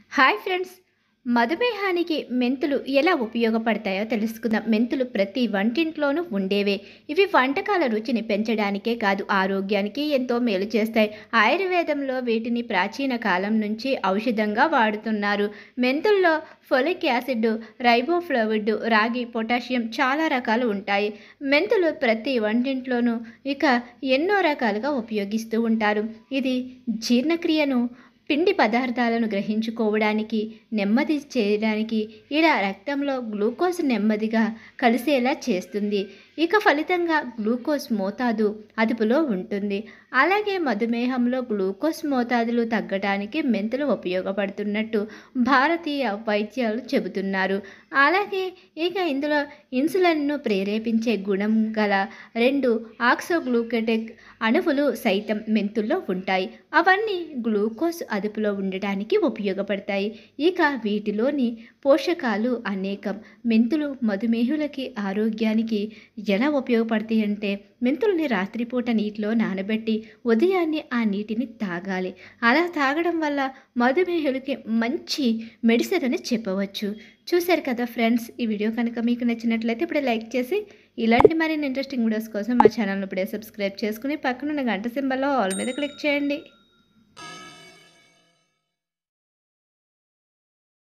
Hi friends, మధుమేహానికి మెంతులు ఎలా ఉపయోగపడతాయో తెలుసుకుందాం. మెంతులు ప్రతి వంటింట్లోనూ ఉండేవే. ఇవి వంటకాల రుచిని పెంచడానికే కాదు, ఆరోగ్యానికి ఎంతో మేలు చేస్తాయి. ఆయుర్వేదంలో వీటిని ప్రాచీన కాలం నుంచి ఔషధంగా వాడుతున్నారు. మెంతుల్లో ఫోలిక్ యాసిడ్, రైబోఫ్లావిడ్, రాగి, పొటాషియం చాలా రకాలు ఉంటాయి. మెంతులు ప్రతి వంటింట్లోనూ ఇక ఎన్నో రకాలుగా ఉపయోగిస్తూ ఉంటారు. ఇది జీర్ణక్రియను, పిండి పదార్థాలను గ్రహించుకోవడానికి, నెమ్మది చేయడానికి, ఇలా రక్తంలో గ్లూకోజ్ నెమ్మదిగా కలిసేలా చేస్తుంది. ఇక ఫలితంగా గ్లూకోజ్ మోతాదు అదుపులో ఉంటుంది. అలాగే మధుమేహంలో గ్లూకోజ్ మోతాదులు తగ్గడానికి మెంతులు ఉపయోగపడుతున్నట్టు భారతీయ వైద్యాలు చెబుతున్నారు. అలాగే ఇక ఇందులో ఇన్సులిన్ను ప్రేరేపించే గుణం గల 2 ఆక్సోగ్లూకెటిక్ అణువులు సైతం మెంతుల్లో ఉంటాయి. అవన్నీ గ్లూకోజ్ అదుపులో ఉండటానికి ఉపయోగపడతాయి. ఇక వీటిలోని పోషకాలు అనేకం. మెంతులు మధుమేహులకి ఆరోగ్యానికి ఎలా ఉపయోగపడతాయి అంటే, మెంతుల్ని రాత్రిపూట నీటిలో నానబెట్టి ఉదయాన్నే ఆ నీటిని తాగాలి. అలా తాగడం వల్ల మధుమేహులకి మంచి మెడిసిన్ అని చెప్పవచ్చు. చూశారు కదా ఫ్రెండ్స్, ఈ వీడియో కనుక మీకు నచ్చినట్లయితే ఇప్పుడే లైక్ చేసి ఇలాంటి మరిన్ని ఇంట్రెస్టింగ్ వీడియోస్ కోసం మా ఛానల్ని ఇప్పుడే సబ్స్క్రైబ్ చేసుకుని పక్కనున్న గంట సింబల్లో ఆల్ మీద క్లిక్ చేయండి.